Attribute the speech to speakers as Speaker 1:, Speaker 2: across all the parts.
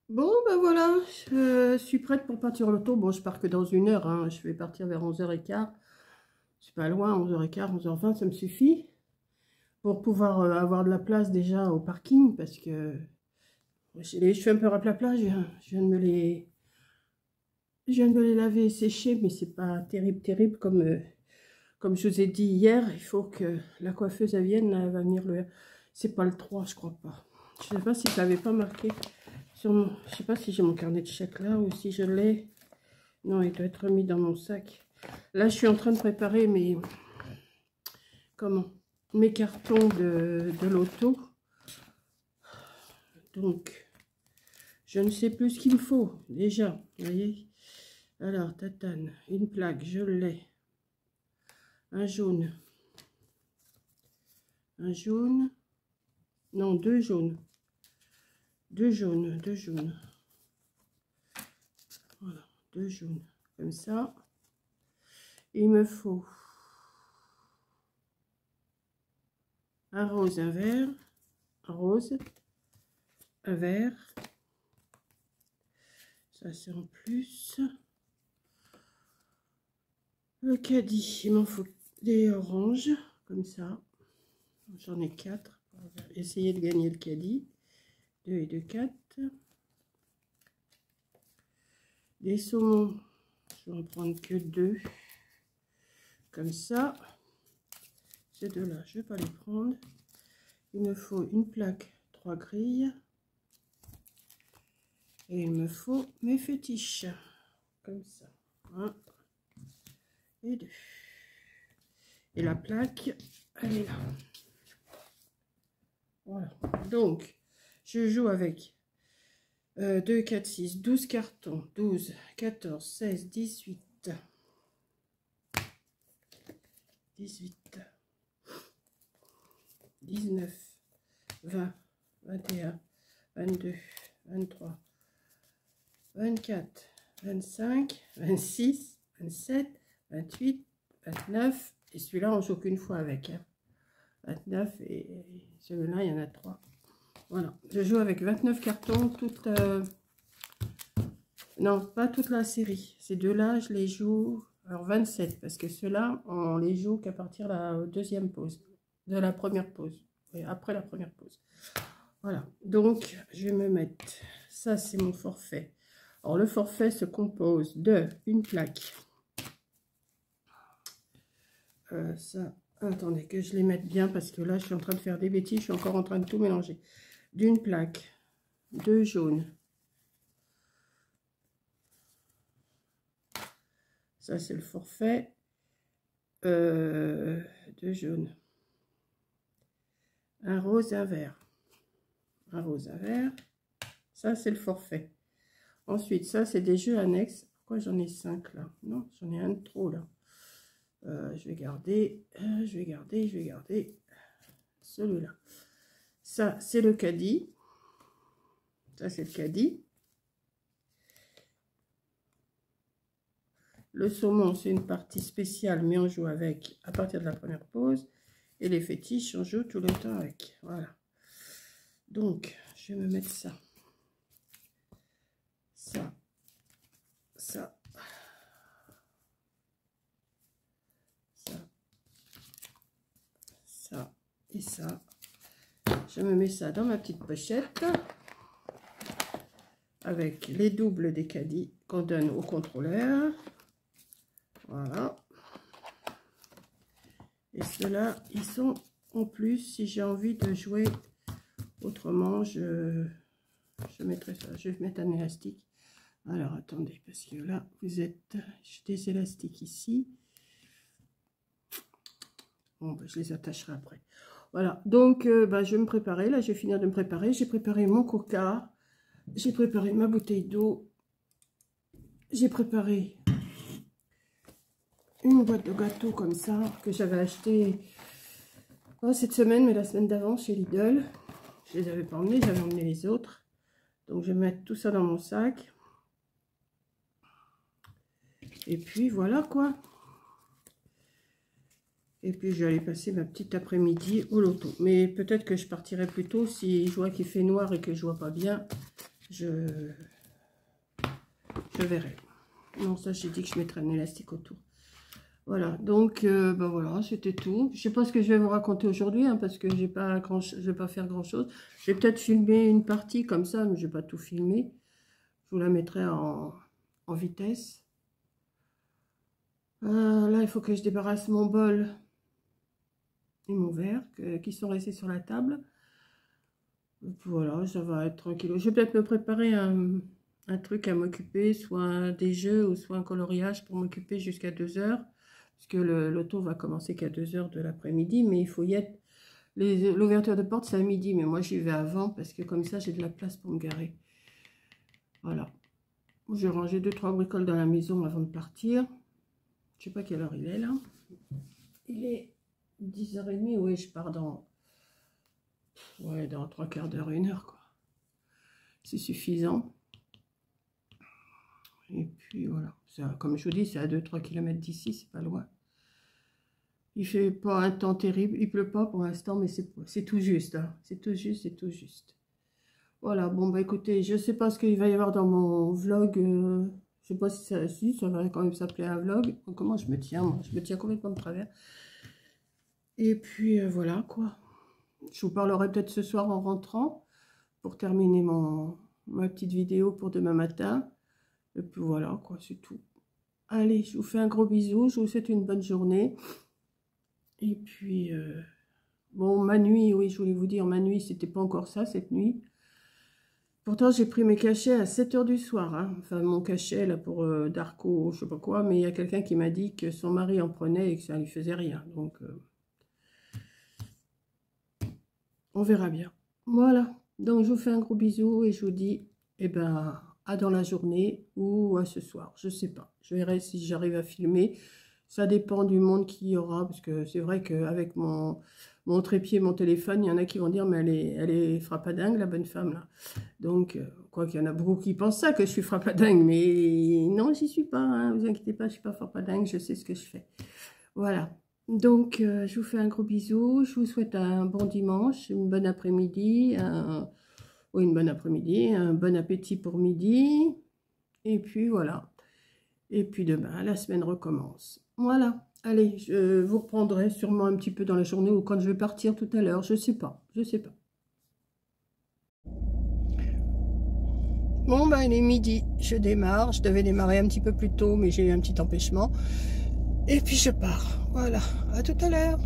Speaker 1: Bon, ben voilà, je suis prête pour partir au loto. Bon, je pars que dans 1 heure, hein. Je vais partir vers 11h15. C'est pas loin, 11h15, 11h20, ça me suffit. Pour pouvoir avoir de la place déjà au parking, parce que j'ai les cheveux un peu raplapla, je viens de me les... Je viens de me les laver et sécher, mais c'est pas terrible, terrible, comme je vous ai dit hier. Il faut que la coiffeuse elle vienne, là, elle va venir le... C'est pas le 3, je crois pas. Je sais pas si je l'avais pas marqué sur mon... Je sais pas si j'ai mon carnet de chèques là, ou si je l'ai... Non, il doit être mis dans mon sac. Là, je suis en train de préparer mes cartons de loto. Donc, je ne sais plus ce qu'il me faut, déjà. Vous voyez? Alors, tatane, une plaque, je l'ai. Un jaune. Un jaune. Non, 2 jaunes. 2 jaunes, 2 jaunes. Voilà, 2 jaunes. Comme ça. Il me faut un rose, un vert. Un rose. Un vert. Ça, c'est en plus. Le caddie, il m'en faut des oranges, comme ça. J'en ai 4. On va essayer de gagner le caddie. 2 et 2, 4. Des saumons, je vais en prendre que 2. Comme ça. Ces deux-là, je ne vais pas les prendre. Il me faut une plaque, 3 grilles. Et il me faut mes fétiches. Comme ça. 1 et 2. Et la plaque, elle est là. Voilà. Donc, je joue avec 2, 4, 6, 12 cartons. 12, 14, 16, 18. 18. 19, 20, 21, 22, 23, 24, 25, 26, 27, 28, 29. Et celui-là, on joue qu'une fois avec. 29 et celui-là, il y en a 3. Voilà, je joue avec 29 cartons, non, pas toute la série. Ces deux-là, je les joue, alors 27, parce que ceux-là, on les joue qu'à partir de la deuxième pause, de la première pause, et après la première pause. Voilà, donc je vais me mettre, ça c'est mon forfait. Alors le forfait se compose de une plaque. Ça, attendez que je les mette bien, parce que là, je suis en train de faire des bêtises, je suis encore en train de tout mélanger. D'une plaque, 2 jaunes. Ça, c'est le forfait. 2 jaunes. Un rose, un vert. Un rose, un vert. Ça, c'est le forfait. Ensuite, ça, c'est des jeux annexes. Pourquoi j'en ai 5 là? Non, j'en ai un de trop là. Je vais garder celui-là. Ça, c'est le caddie. Ça, c'est le caddie. Le saumon, c'est une partie spéciale, mais on joue avec à partir de la première pause. Et les fétiches, on joue tout le temps avec. Voilà. Donc, je vais me mettre ça. Ça. Ça. Ça. Ça. Et ça. Je me mets ça dans ma petite pochette. Avec les doubles des caddies qu'on donne au contrôleur. Voilà. Et ceux-là, ils sont en plus, si j'ai envie de jouer autrement, je mettrai ça. Je vais mettre un élastique. Alors, attendez, parce que là, j'ai des élastiques ici. Bon, ben, je les attacherai après. Voilà, donc, ben, je vais me préparer. Là, je vais finir de me préparer. J'ai préparé mon coca. J'ai préparé ma bouteille d'eau. J'ai préparé une boîte de gâteaux comme ça, que j'avais acheté pas cette semaine, mais la semaine d'avant chez Lidl. Je les avais pas emmenés, j'avais emmené les autres. Donc, je vais mettre tout ça dans mon sac. Et puis, voilà quoi. Et puis, je vais aller passer ma petite après-midi au loto. Mais peut-être que je partirai plus tôt si je vois qu'il fait noir et que je vois pas bien. je verrai. Non, ça j'ai dit que je mettrais un élastique autour. Voilà, donc ben voilà, c'était tout. Je sais pas ce que je vais vous raconter aujourd'hui, hein, parce que je vais pas faire grand chose. Je vais peut-être filmer une partie comme ça, mais je vais pas tout filmer. Je vous la mettrai en vitesse. Là, il faut que je débarrasse mon bol et mon verre qui sont restés sur la table. Voilà, ça va être tranquille. Je vais peut-être me préparer un truc à m'occuper, soit des jeux ou soit un coloriage pour m'occuper jusqu'à 2 h. Parce que l'auto va commencer qu'à 2 h de l'après-midi, mais il faut y être. L'ouverture de porte, c'est à midi, mais moi j'y vais avant parce que comme ça j'ai de la place pour me garer. Voilà. J'ai rangé 2-3 bricoles dans la maison avant de partir. Je sais pas quelle heure il est là. Il est 10h30, oui, je pars dans 3/4 d'heure, 1 heure, quoi. C'est suffisant. Et puis voilà, ça, comme je vous dis, c'est à 2-3 km d'ici, c'est pas loin. Il fait pas un temps terrible, il pleut pas pour l'instant, mais c'est tout juste, hein. C'est tout juste, c'est tout juste. Voilà, bon bah écoutez, je sais pas ce qu'il va y avoir dans mon vlog, je sais pas si ça va quand même s'appeler un vlog. Comment je me tiens, moi, je me tiens complètement de travers. Et puis voilà quoi. Je vous parlerai peut-être ce soir en rentrant pour terminer ma petite vidéo pour demain matin. Et puis voilà quoi, c'est tout. Allez, je vous fais un gros bisou, je vous souhaite une bonne journée. Et puis, bon, ma nuit, oui, je voulais vous dire, ma nuit, c'était pas encore ça, cette nuit. Pourtant, j'ai pris mes cachets à 7 h du soir, hein. Enfin, mon cachet, là, pour Darko, je sais pas quoi, mais il y a quelqu'un qui m'a dit que son mari en prenait et que ça lui faisait rien. Donc, on verra bien. Voilà, donc je vous fais un gros bisou et je vous dis, eh ben, à dans la journée ou à ce soir, je sais pas. Je verrai si j'arrive à filmer. Ça dépend du monde qu'il y aura, parce que c'est vrai qu'avec mon trépied, mon téléphone, il y en a qui vont dire, mais elle est frappadingue, la bonne femme, là. Donc, quoi qu'il y en a beaucoup qui pensent ça, que je suis frappadingue, mais non, j'y suis pas, hein, vous inquiétez pas, je suis pas frappadingue, je sais ce que je fais. Voilà, donc je vous fais un gros bisou, je vous souhaite un bon dimanche, une bonne après-midi, une bonne après-midi, un bon appétit pour midi, et puis voilà. Et puis demain, la semaine recommence. Voilà. Allez, je vous reprendrai sûrement un petit peu dans la journée ou quand je vais partir tout à l'heure. Je sais pas. Je sais pas. Bon, ben, il est midi. Je démarre. Je devais démarrer un petit peu plus tôt, mais j'ai eu un petit empêchement. Et puis je pars. Voilà. À tout à l'heure.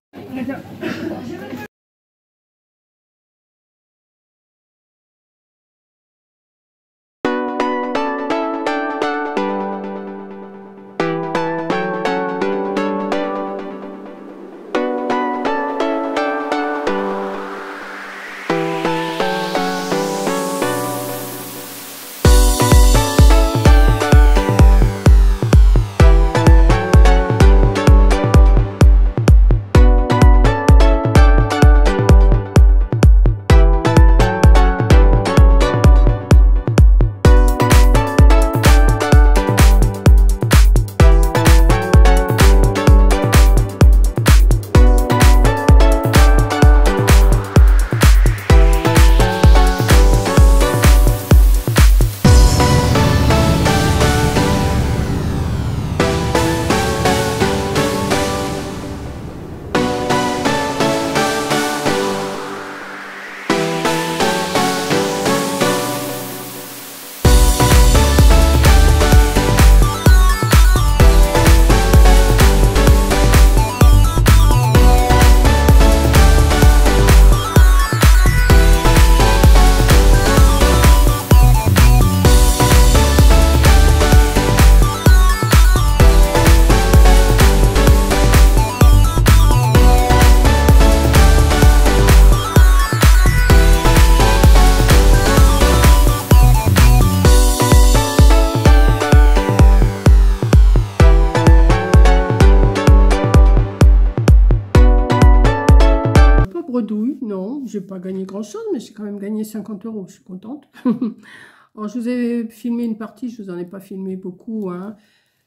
Speaker 1: Bredouille, non, j'ai pas gagné grand chose, mais j'ai quand même gagné 50 €, je suis contente. Alors, je vous ai filmé une partie, je vous en ai pas filmé beaucoup, hein.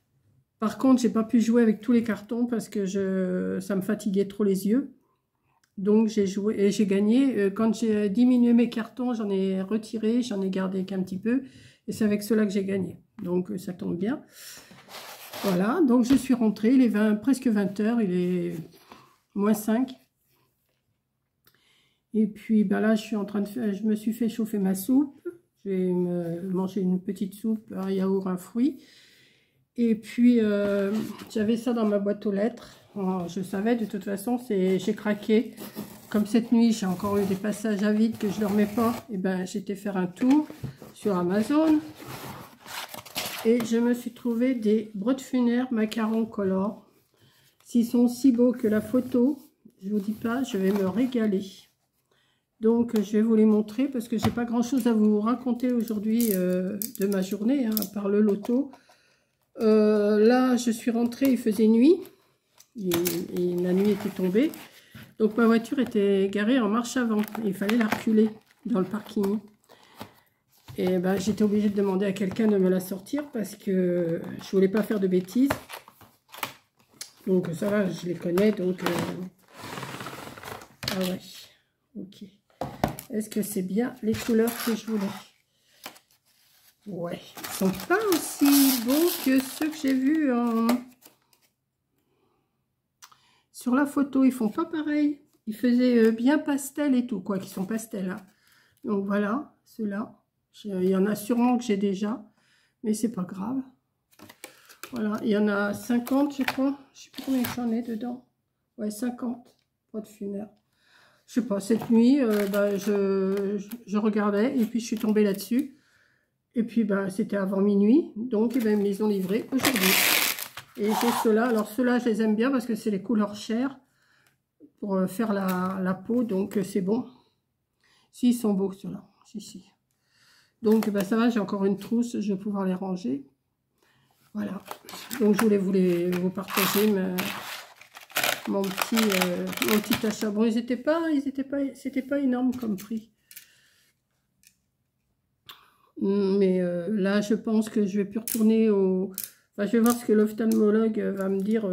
Speaker 1: Par contre, j'ai pas pu jouer avec tous les cartons parce que ça me fatiguait trop les yeux. Donc j'ai joué et j'ai gagné. Quand j'ai diminué mes cartons, j'en ai retiré, j'en ai gardé qu'un petit peu. Et c'est avec cela que j'ai gagné. Donc ça tombe bien. Voilà, donc je suis rentrée, il est presque 20 h, il est -5. Et puis ben là, je me suis fait chauffer ma soupe. Je vais manger une petite soupe, un yaourt, un fruit. Et puis j'avais ça dans ma boîte aux lettres. Alors, je savais de toute façon, j'ai craqué. Comme cette nuit, j'ai encore eu des passages à vide que je ne remets pas. Et ben j'étais faire un tour sur Amazon. Et je me suis trouvé des Brodfunner macarons color. S'ils sont aussi beaux que la photo, je vous dis pas, je vais me régaler. Donc je vais vous les montrer parce que j'ai pas grand chose à vous raconter aujourd'hui de ma journée, hein, à part le loto. Là je suis rentrée, il faisait nuit. Et la nuit était tombée. Donc ma voiture était garée en marche avant. Il fallait la reculer dans le parking. Et ben, j'étais obligée de demander à quelqu'un de me la sortir parce que je voulais pas faire de bêtises. Donc ça va, je les connais. Donc ah ouais, ok. Est-ce que c'est bien les couleurs que je voulais? Ouais, ils sont pas aussi beaux que ceux que j'ai vus sur la photo. Ils font pas pareil. Ils faisaient bien pastel et tout, quoi, qui sont pastels. Hein. Donc voilà, ceux-là. Il y en a sûrement que j'ai déjà, mais c'est pas grave. Voilà, il y en a 50, je crois. Je sais plus combien j'en ai dedans. Ouais, 50 Brodfunner. Je sais pas, cette nuit, bah, je regardais et puis je suis tombée là-dessus. Et puis, bah, c'était avant minuit, donc ben, ils me les ont livrés aujourd'hui. Et j'ai ceux-là. Alors, ceux-là, je les aime bien parce que c'est les couleurs chères pour faire la peau, donc c'est bon. Si, ils sont beaux, ceux-là. Si. Donc, ben, ça va, j'ai encore une trousse, je vais pouvoir les ranger. Voilà. Donc, je voulais vous partager mon petit achat. Bon, c'était pas énorme comme prix. Mais là, je pense que je vais plus retourner au... Enfin, je vais voir ce que l'ophtalmologue va me dire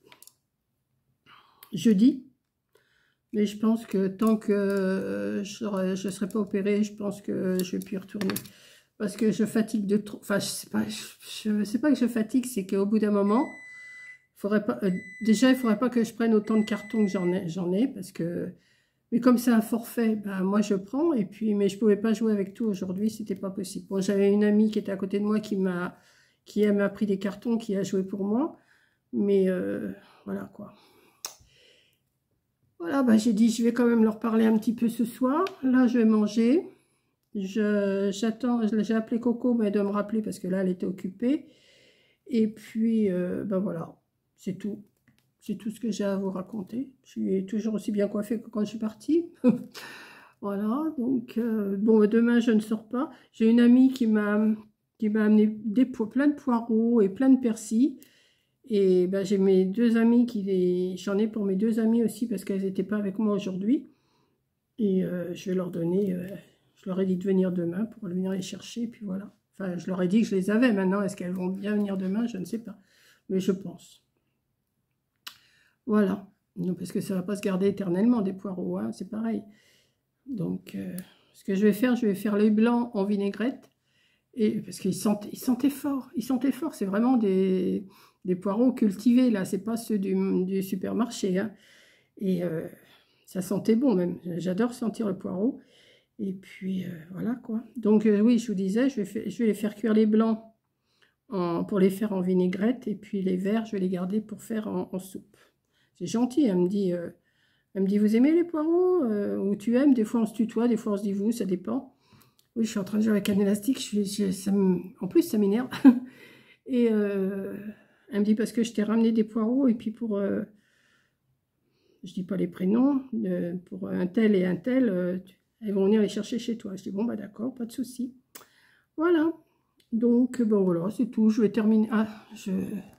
Speaker 1: jeudi. Mais je pense que tant que je ne serai pas opérée, je pense que je vais plus y retourner. Parce que je fatigue de trop. Enfin, je sais pas que je fatigue, c'est qu'au bout d'un moment, faudrait pas, déjà, il ne faudrait pas que je prenne autant de cartons que j'en ai, parce que... Mais comme c'est un forfait, ben moi je prends, et puis, mais je ne pouvais pas jouer avec tout aujourd'hui, c'était pas possible. Bon, j'avais une amie qui était à côté de moi qui m'a pris des cartons, qui a joué pour moi, mais voilà quoi. Voilà, ben j'ai dit, je vais quand même leur parler un petit peu ce soir. Là, je vais manger. J'attends, j'ai appelé Coco, mais elle doit me rappeler parce que là, elle était occupée. Et puis, ben voilà, c'est tout. C'est tout ce que j'ai à vous raconter. Je suis toujours aussi bien coiffée que quand je suis partie. Voilà, donc, bon, demain, je ne sors pas. J'ai une amie qui m'a amené plein de poireaux et plein de persil. Et ben, j'ai mes deux amis j'en ai pour mes deux amis aussi parce qu'elles n'étaient pas avec moi aujourd'hui. Et je vais leur donner, je leur ai dit de venir demain pour venir les chercher. Et puis voilà. Enfin, je leur ai dit que je les avais maintenant. Est-ce qu'elles vont bien venir demain? Je ne sais pas. Mais je pense. Voilà, non, parce que ça ne va pas se garder éternellement des poireaux, hein, c'est pareil. Donc, ce que je vais faire les blancs en vinaigrette, et parce qu'ils sentaient fort, c'est vraiment des poireaux cultivés, là, c'est pas ceux du supermarché, hein. Et ça sentait bon même, j'adore sentir le poireau, et puis voilà quoi. Donc oui, je vous disais, je vais les faire cuire les blancs pour les faire en vinaigrette, et puis les verts, je vais les garder pour faire en soupe. C'est gentil, elle me dit, vous aimez les poireaux ou tu aimes? Des fois on se tutoie, des fois on se dit vous, ça dépend. Oui, je suis en train de jouer avec un élastique, en plus ça m'énerve. Et elle me dit parce que je t'ai ramené des poireaux et puis pour, je dis pas les prénoms, pour un tel et un tel, elles vont venir les chercher chez toi. Je dis bon bah d'accord, pas de souci. Voilà, donc bon voilà, c'est tout, je vais terminer. Ah,